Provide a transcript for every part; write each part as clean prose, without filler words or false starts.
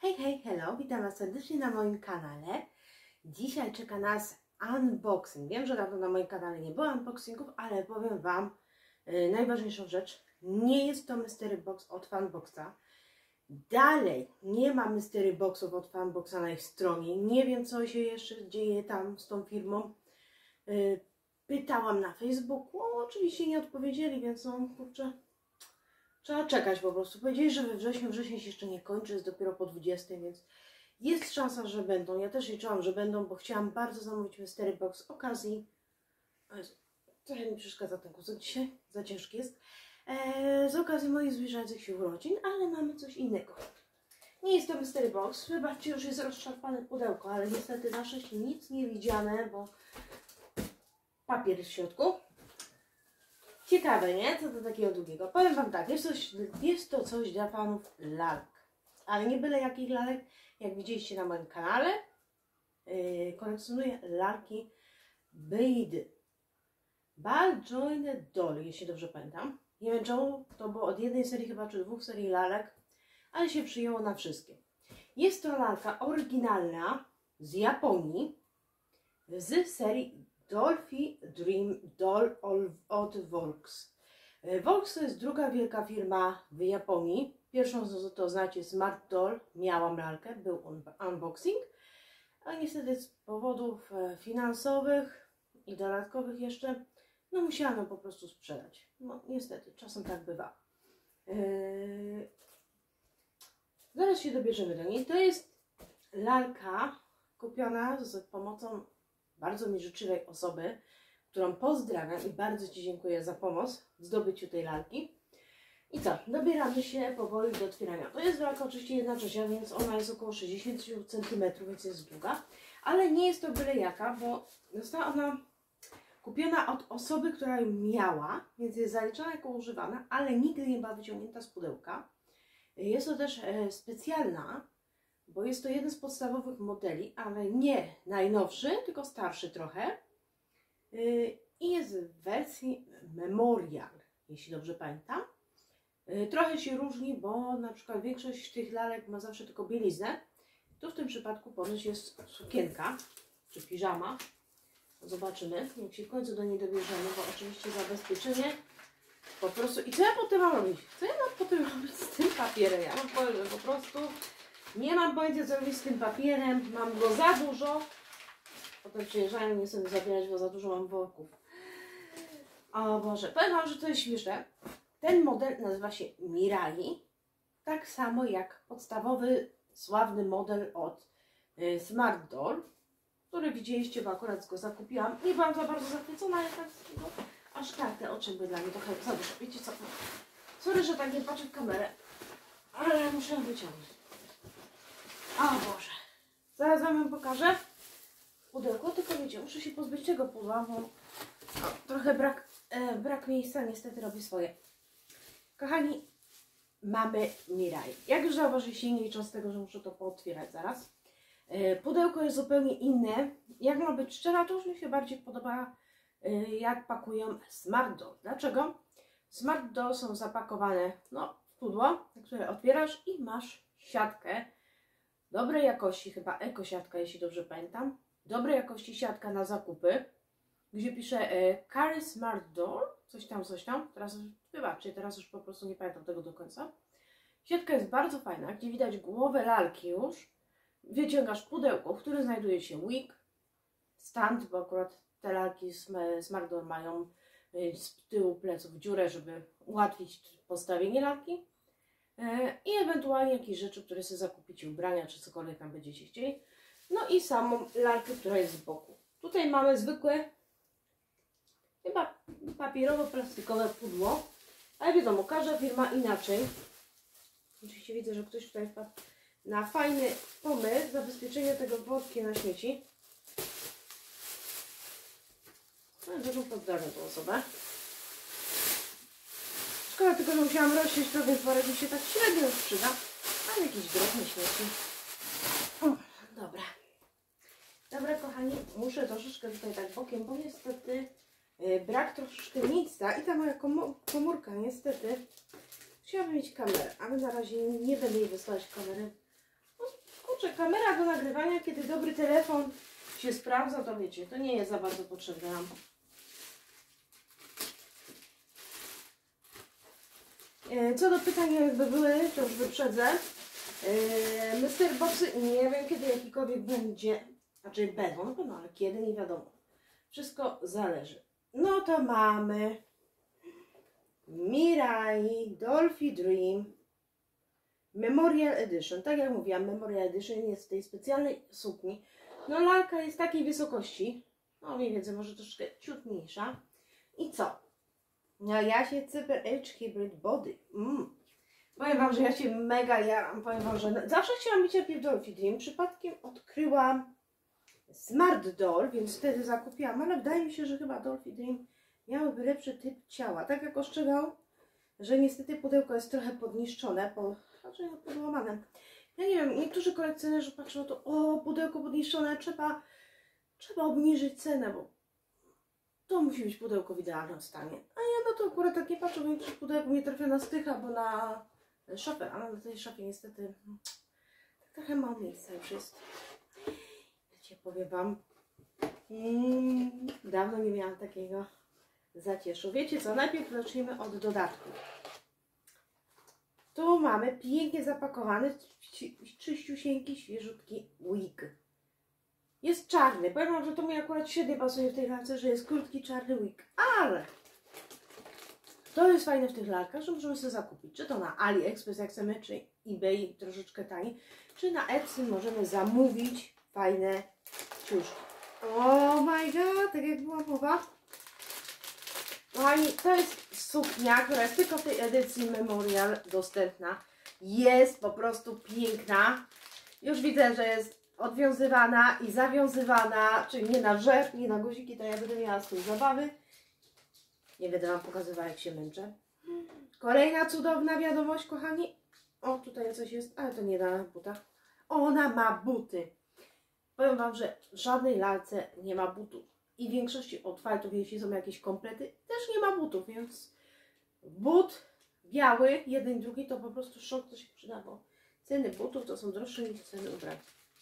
Hej, hello, witam Was serdecznie na moim kanale. Dzisiaj czeka nas unboxing. Wiem, że dawno na moim kanale nie było unboxingów, ale powiem Wam najważniejszą rzecz. Nie jest to mystery box od Funboxa. Dalej nie ma mystery boxów od Funboxa na ich stronie. Nie wiem, co się jeszcze dzieje tam z tą firmą. Pytałam na Facebooku, oczywiście nie odpowiedzieli, więc no kurczę, trzeba czekać po prostu. Powiedzieli, że we wrześniu, wrzesień się jeszcze nie kończy, jest dopiero po 20, więc jest szansa, że będą. Ja też liczyłam, że będą, bo chciałam bardzo zamówić mystery box z okazji. O Jezu, trochę mi przeszkadza ten kuzek dzisiaj, za ciężki jest. Z okazji moich zbliżających się urodzin, ale mamy coś innego. Nie jest to mystery box, wybaczcie, już jest rozszarpane pudełko, ale niestety na szczęście nic nie widziane, bo papier w środku. Ciekawe, nie? Co to takiego długiego? Powiem Wam tak, jest to coś dla fanów lalek. Ale nie byle jakich lalek. Jak widzieliście na moim kanale, kolekcjonuję lalki Beidy. Ball Joined Doll, jeśli dobrze pamiętam. Nie wiem czemu, to było od jednej serii chyba, czy dwóch serii lalek, ale się przyjęło na wszystkie. Jest to lalka oryginalna z Japonii, z serii Dolphy Dream Doll od Volks. Volks to jest druga wielka firma w Japonii. Pierwszą to znacie Smart Doll. Miałam lalkę, był unboxing, ale niestety z powodów finansowych i dodatkowych jeszcze, no musiałam ją po prostu sprzedać. No niestety, czasem tak bywa. Zaraz się dobierzemy do niej. To jest lalka kupiona z pomocą bardzo mi życzliwej osoby, którą pozdrawiam i bardzo Ci dziękuję za pomoc w zdobyciu tej lalki. I co? Dobieramy się powoli do otwierania. To jest lalka oczywiście 1/3, więc ona jest około 60 cm, więc jest długa. Ale nie jest to byle jaka, bo została ona kupiona od osoby, która ją miała, więc jest zaliczona jako używana, ale nigdy nie była wyciągnięta z pudełka. Jest to też specjalna, bo jest to jeden z podstawowych modeli, ale nie najnowszy, tylko starszy trochę. I jest w wersji Memorial, jeśli dobrze pamiętam. Trochę się różni, bo na przykład większość tych lalek ma zawsze tylko bieliznę. Tu w tym przypadku ponoć jest sukienka, czy piżama. Zobaczymy, jak się w końcu do niej dobierzemy, bo oczywiście zabezpieczenie po prostu... I co ja potem mam robić? Co ja potem mam robić z tym papierem? Ja mam powiem, że po prostu nie mam pojęcia, co robić z tym papierem. Mam go za dużo. Potem przyjeżdżają, nie sobie zabierać, bo za dużo mam worków. O Boże, powiem Wam, że to jest śmieszne. Ten model nazywa się Mirai. Tak samo jak podstawowy, sławny model od Smart Doll, który widzieliście, bo akurat go zakupiłam. Nie byłam za bardzo zachwycona, ale tak, no, aż tak te oczy były dla mnie trochę za dużo. Wiecie co? Sorry, że tak nie patrzę w kamerę, ale muszę ją wyciągnąć. O Boże. Zaraz Wam pokażę pudełko, tylko wiecie, muszę się pozbyć tego pudła, bo trochę brak miejsca niestety robi swoje. Kochani, mamy Mirai. Jak już zauważyliście, nie licząc z tego, że muszę to pootwierać zaraz. Pudełko jest zupełnie inne. Jak ma być szczera, to już mi się bardziej podoba, jak pakują Smart Doll. Dlaczego? Smart Doll są zapakowane w pudło, które otwierasz i masz siatkę dobrej jakości, chyba ekosiatka, jeśli dobrze pamiętam. Dobrej jakości siatka na zakupy, gdzie pisze Carry Smart Doll, coś tam. Teraz, wybaczcie, teraz już po prostu nie pamiętam tego do końca. Siatka jest bardzo fajna, gdzie widać głowę lalki już. Wyciągasz pudełko, w którym znajduje się wig, stand, bo akurat te lalki Smart Doll mają z tyłu pleców dziurę, żeby ułatwić postawienie lalki. I ewentualnie jakieś rzeczy, które sobie zakupicie, ubrania czy cokolwiek tam będziecie chcieli. No i samą lalkę, która jest z boku. Tutaj mamy zwykłe, chyba papierowo-plastikowe pudło, ale wiadomo, każda firma inaczej. Oczywiście widzę, że ktoś tutaj wpadł na fajny pomysł zabezpieczenia tego workiem na śmieci. No, dużo pozdrawiam tą osobę. Szkoda tylko, że musiałam rozsiąść to, więc worek mi się tak średnio sprzyda, ale jakiś drobny śmieci. Dobra. Dobra, kochani, muszę troszeczkę tutaj tak bokiem, bo niestety brak troszeczkę miejsca i ta moja komórka niestety chciałabym mieć kamerę, ale na razie nie będę jej wysyłać kamery. No, kurczę, kamera do nagrywania, kiedy dobry telefon się sprawdza, to wiecie, to nie jest za bardzo potrzebne nam. Co do pytań, jakby były, to już wyprzedzę. Mystery Boxy, nie wiem kiedy jakikolwiek będzie, znaczy będą, no pewno, ale kiedy nie wiadomo. Wszystko zależy. No to mamy Mirai Dolphy Dream Memorial Edition. Tak jak mówiłam, Memorial Edition jest w tej specjalnej sukni. No lalka jest takiej wysokości, no mniej więcej może troszkę ciut mniejsza. I co? No ja się Cyber Edge Hybrid Body. Powiem wam, że ja się mega jaram. Powiem wam, że zawsze chciałam mieć najpierw Dolphy Dream. Przypadkiem odkryłam Smart Doll, więc wtedy zakupiłam, ale wydaje mi się, że chyba Dolphy Dream miałyby lepszy typ ciała. Tak jak ostrzegał, że niestety pudełko jest trochę podniszczone, raczej podłamane. Ja nie wiem, niektórzy kolekcjonerzy patrzą to, o, pudełko podniszczone, trzeba obniżyć cenę, bo to musi być pudełko w idealnym stanie. A ja na to akurat tak nie patrzę, bo większość pudełko nie trafia na strych albo na szafę, a na tej szafie niestety tak trochę mało miejsca już jest. Wiecie, powiem wam, dawno nie miałam takiego zacieszu. Wiecie co, najpierw zaczniemy od dodatku. Tu mamy pięknie zapakowany, czyściusieńki, świeżutki wig. Jest czarny. Powiem wam, że to mi akurat świetnie pasuje w tej lalce, że jest krótki czarny wig. Ale to jest fajne w tych lalkach, że możemy sobie zakupić. Czy to na AliExpress, jak chcemy, czy eBay troszeczkę taniej, czy na Etsy możemy zamówić fajne ciuszki. Oh my god, tak jak była mowa. Kochani, to jest suknia, która jest tylko w tej edycji Memorial dostępna. Jest po prostu piękna. Już widzę, że jest odwiązywana i zawiązywana, czyli nie na rzep, nie na guziki, to ja będę miała swój zabawy. Nie będę wam pokazywała, jak się męczę. Kolejna cudowna wiadomość, kochani. O, tutaj coś jest, ale to nie na butach. Ona ma buty. Powiem wam, że w żadnej lalce nie ma butów. I w większości od fightów, jeśli są jakieś komplety, też nie ma butów, więc but biały, jeden i drugi, to po prostu szok, to się przyda, bo ceny butów to są droższe niż ceny ubrań.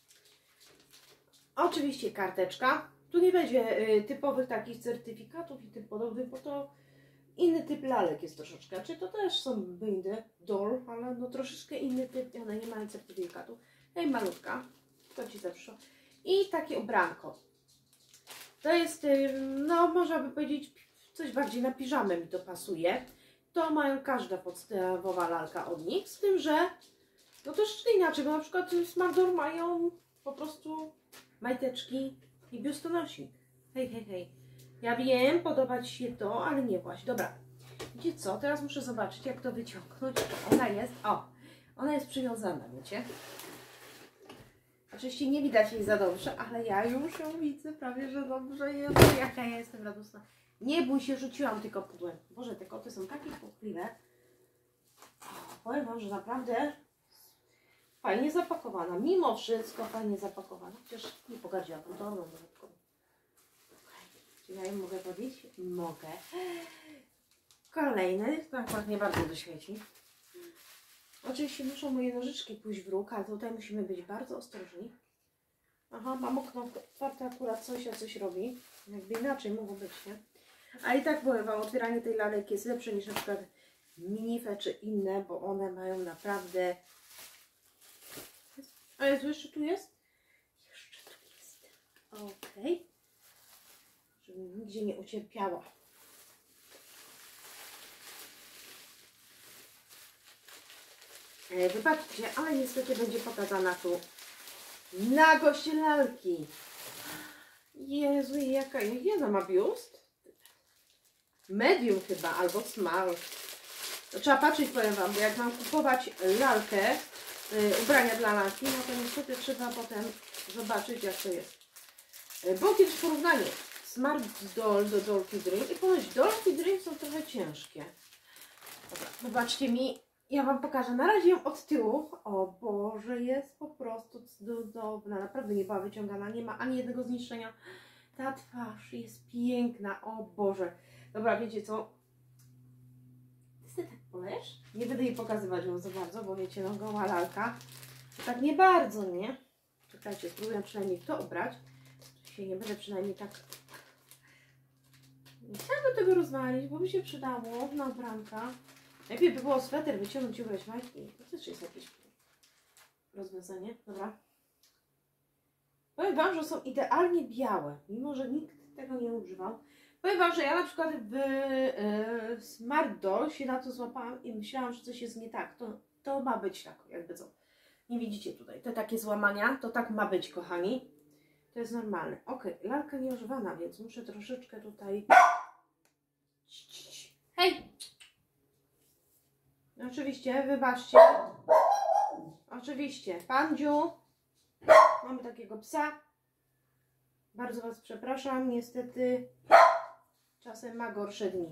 Oczywiście karteczka. Tu nie będzie typowych takich certyfikatów i tym podobnych, bo to inny typ lalek jest troszeczkę. Czy to też są bindy, doll, ale no troszeczkę inny typ i one nie mają certyfikatu. Hej, malutka, to ci zawsze. I takie ubranko. To jest, no można by powiedzieć, coś bardziej na piżamę mi to pasuje. To mają każda podstawowa lalka od nich, z tym, że no troszeczkę inaczej, bo na przykład Smart Doll mają po prostu majteczki i biustonosik. Hej, hej, hej. Ja wiem, podoba ci się to, ale nie właśnie. Dobra, wiecie co, teraz muszę zobaczyć, jak to wyciągnąć. Ona jest, ona jest przywiązana, wiecie. Oczywiście nie widać jej za dobrze, ale ja już ją widzę prawie, że dobrze. Jezu, jaka ja jestem radosna. Nie bój się, rzuciłam tylko pudłem. Boże, te koty są takie płochliwe. Powiem wam, że naprawdę fajnie zapakowana. Mimo wszystko fajnie zapakowana. Chociaż nie pogardziłam tą dodatkową. Czy ja ją mogę podnieść? Mogę. Kolejny, to akurat nie bardzo doświeci. Oczywiście muszą moje nożyczki pójść w róg, ale tutaj musimy być bardzo ostrożni. Aha, mam okno otwarte, akurat coś robi. Jakby inaczej mogło być, nie? A i tak powiem wam, otwieranie tej lalek jest lepsze niż na przykład Minife czy inne, bo one mają naprawdę... A jeszcze tu jest? Jeszcze tu jest. Okej. Żeby nigdzie nie ucierpiała. Wybaczcie, ale niestety będzie pokazana tu nagość lalki. Jezu, jaka jedna ma biust? Medium chyba, albo small. To trzeba patrzeć, powiem wam, bo jak mam kupować lalkę, ubrania dla lalki, no to niestety trzeba potem zobaczyć, jak to jest. Było kiedyś porównanie Smart Doll do Dolphy Dream i ponoć Dolphy Dream są trochę ciężkie. Dobra, wybaczcie mi, ja wam pokażę. Na razie ją od tyłu. O Boże, jest po prostu cudowna. Naprawdę nie była wyciągana, nie ma ani jednego zniszczenia. Ta twarz jest piękna, o Boże. Dobra, wiecie co? Ty sobie tak polesz? Nie będę jej pokazywać ją za bardzo, bo wiecie, no goła lalka. Tak nie bardzo, nie? Czekajcie, spróbuję przynajmniej to ubrać. Się nie będę przynajmniej tak... Nie chciałabym tego rozwalić, bo by się przydało na ubranka. Lepiej by było sweter wyciągnąć i ubrać majtki. To też jest jakieś rozwiązanie. Dobra. Powiem Wam, że są idealnie białe, mimo że nikt tego nie używał. Powiem Wam, że ja na przykład w Smart Doll się na to złapałam i myślałam, że coś jest nie tak. To ma być tak, jakby co. Nie widzicie tutaj, te takie złamania, to tak ma być, kochani. To jest normalne. Ok, lalka nieużywana, więc muszę troszeczkę tutaj... Hej! Oczywiście, wybaczcie. Oczywiście, Pandziu. Mamy takiego psa. Bardzo Was przepraszam, niestety czasem ma gorsze dni.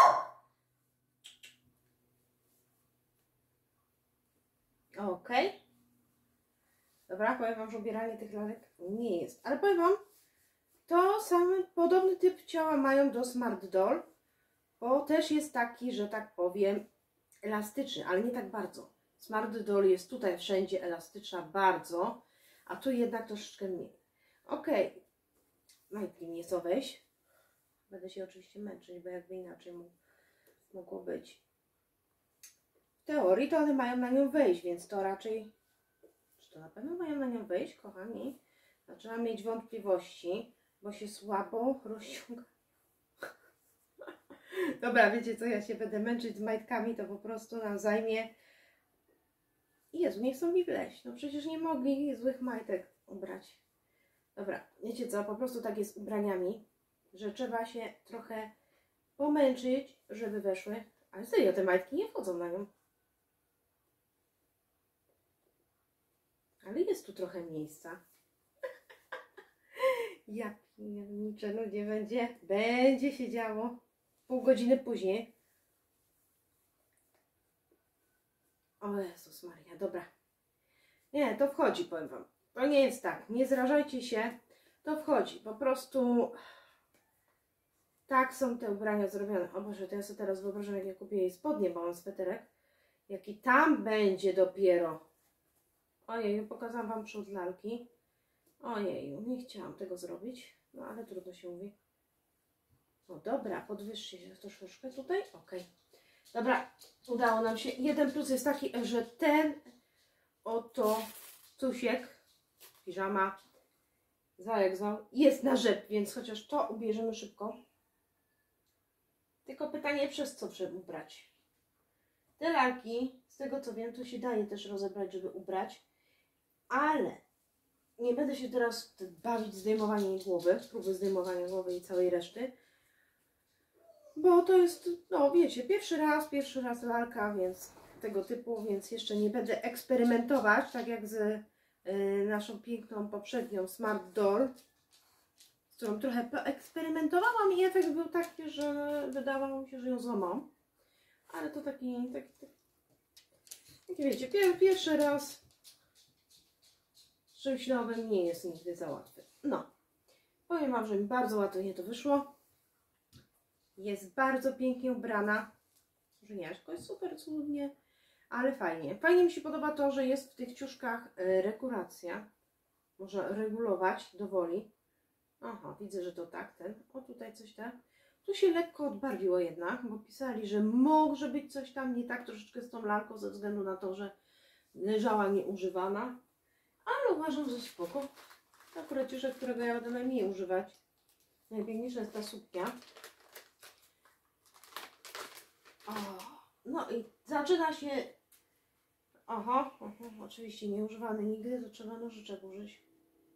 Ok. Dobra, powiem Wam, że ubieranie tych lalek nie jest. Ale powiem Wam, to sam podobny typ ciała mają do Smart Doll, bo też jest taki, że tak powiem, elastyczny, ale nie tak bardzo. Smart Doll jest tutaj wszędzie elastyczna bardzo, a tu jednak troszeczkę mniej. Ok. Majtki nie chcą wejść. Będę się oczywiście męczyć, bo jakby inaczej mogło być. W teorii to one mają na nią wejść, więc to raczej... Czy to na pewno mają na nią wejść, kochani? Zaczynam mieć wątpliwości, bo się słabo rozciąga. Dobra, wiecie co, ja się będę męczyć z majtkami, to po prostu nam zajmie... Jezu, nie chcą mi wleźć. No przecież nie mogli złych majtek ubrać. Dobra, wiecie co, po prostu tak jest z ubraniami, że trzeba się trochę pomęczyć, żeby weszły. Ale serio, te majtki nie wchodzą na nią. Ale jest tu trochę miejsca. Jak piernicze, ludzie, będzie się działo. Pół godziny później. O Jezus Maria, dobra. Nie, to wchodzi, powiem Wam. To nie jest tak, nie zrażajcie się. To wchodzi, po prostu... Tak są te ubrania zrobione. O Boże, to ja sobie teraz wyobrażam, jak ja kupię jej spodnie, bo mam sweterek. Jaki tam będzie dopiero. Ojeju, pokazałam Wam przód lalki. Ojeju, nie chciałam tego zrobić. No ale trudno się mówi. No dobra, podwyższy się troszeczkę tutaj. Ok. Dobra, udało nam się. Jeden plus jest taki, że ten oto tusiek, piżama, zwał jak zwał, jest na rzep, więc chociaż to ubierzemy szybko. Tylko pytanie, przez co trzeba ubrać? Te lalki, z tego co wiem, to się daje też rozebrać, żeby ubrać, ale nie będę się teraz bawić zdejmowaniem głowy, próby zdejmowania głowy i całej reszty, bo to jest, no wiecie, pierwszy raz lalka, więc tego typu, więc jeszcze nie będę eksperymentować, tak jak z naszą piękną poprzednią Smart Doll, z którą trochę poeksperymentowałam i efekt był taki, że wydawało mi się, że ją złamam. Ale to taki wiecie, pierwszy raz z czymś nowym nie jest nigdy za łatwy. No, powiem Wam, że mi bardzo ładnie to wyszło. Jest bardzo pięknie ubrana. Może nie aż jakoś super cudnie, ale fajnie. Fajnie mi się podoba to, że jest w tych ciuszkach regulacja. Można regulować do woli. Aha, widzę, że to tak, o tutaj coś tak. Tu się lekko odbarwiło jednak, bo pisali, że może być coś tam nie tak troszeczkę z tą lalką ze względu na to, że leżała nieużywana. Ale uważam, że spoko. To akurat ciuszek, którego ja będę najmniej używać. Najpiękniejsza jest ta suknia. O, no i zaczyna się... Aha, oczywiście nieużywany nigdy, to trzeba nożyczek użyć.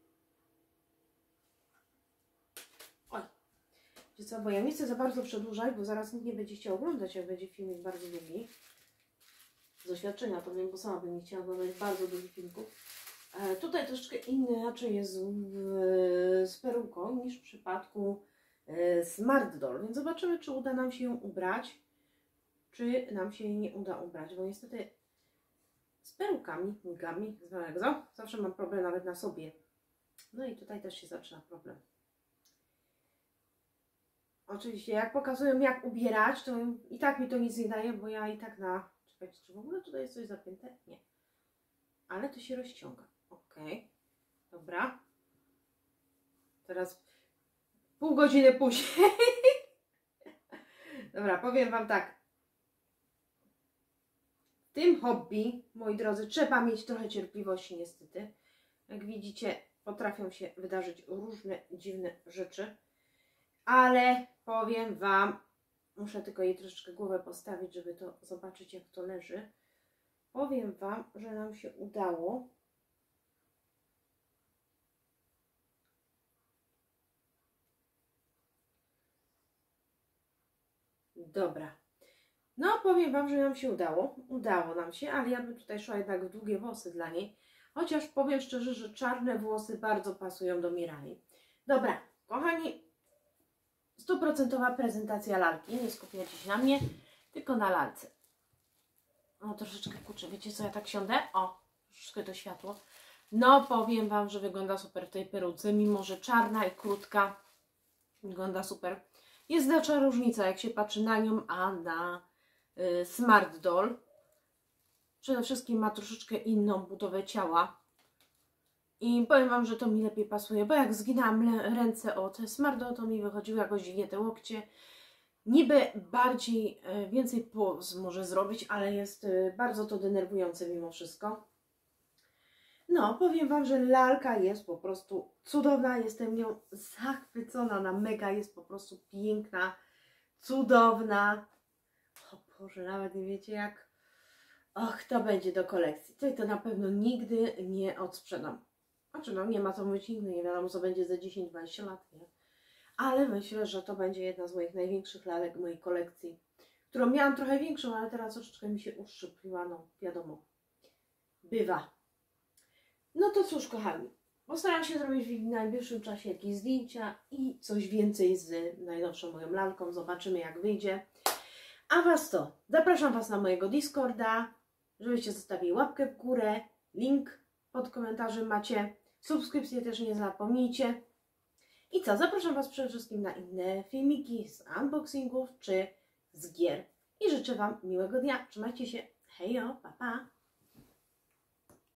Wiecie co, bo ja nie chcę za bardzo przedłużać, bo zaraz nikt nie będzie chciał oglądać, jak będzie filmik bardzo długi. Z doświadczenia to wiem, bo sama bym nie chciała oglądać bardzo długich filmików. Tutaj troszeczkę inaczej jest z peruką niż w przypadku Smart Doll, więc zobaczymy, czy uda nam się ją ubrać, czy nam się jej nie uda ubrać, bo niestety z perukami, migami, zawsze mam problem nawet na sobie. No i tutaj też się zaczyna problem. Oczywiście, jak pokazują, jak ubierać, to i tak mi to nic nie daje, bo ja i tak na... Czekajcie, czy w ogóle tutaj jest coś zapięte? Nie. ale to się rozciąga. Ok, dobra. Teraz pół godziny później. Dobra, powiem Wam tak. W tym hobby, moi drodzy, trzeba mieć trochę cierpliwości niestety. Jak widzicie, potrafią się wydarzyć różne dziwne rzeczy. Ale powiem Wam, muszę tylko jej troszeczkę głowę postawić, żeby to zobaczyć, jak to leży. Powiem Wam, że nam się udało. Dobra. No, powiem Wam, że nam się udało. Udało nam się, ale ja bym tutaj szła jednak w długie włosy dla niej. Chociaż powiem szczerze, że czarne włosy bardzo pasują do Mirai. Dobra, kochani, 100% prezentacja lalki. Nie skupiajcie się na mnie, tylko na lalce. O, troszeczkę kurczę, wiecie co, ja tak siądę? O, troszeczkę to światło. No, powiem Wam, że wygląda super w tej peruce, mimo że czarna i krótka. Wygląda super. Jest znaczna różnica, jak się patrzy na nią, a na Smart Doll. Przede wszystkim ma troszeczkę inną budowę ciała. I powiem Wam, że to mi lepiej pasuje, bo jak zginęłam ręce od Smart Doll, to mi wychodziły jakoś dziwnie te łokcie. Niby bardziej, więcej poz może zrobić, ale jest bardzo to denerwujące mimo wszystko. No, powiem Wam, że lalka jest po prostu cudowna, jestem nią zachwycona, ona mega jest po prostu piękna, cudowna. O Boże, nawet nie wiecie jak. Och, to będzie do kolekcji. To na pewno nigdy nie odsprzedam. Znaczy, no nie ma co mówić nigdy, nie wiadomo co będzie za 10-20 lat, nie? Ale myślę, że to będzie jedna z moich największych lalek mojej kolekcji, którą miałam trochę większą, ale teraz troszeczkę mi się uszczypliła, no wiadomo, bywa. No to cóż, kochani, postaram się zrobić w najbliższym czasie jakieś zdjęcia i coś więcej z najnowszą moją lalką, zobaczymy jak wyjdzie. A Was to, zapraszam Was na mojego Discorda, żebyście zostawili łapkę w górę, link pod komentarzem macie, subskrypcję też nie zapomnijcie. I co, zapraszam Was przede wszystkim na inne filmiki z unboxingów czy z gier. I życzę Wam miłego dnia. Trzymajcie się. Hejo, pa pa!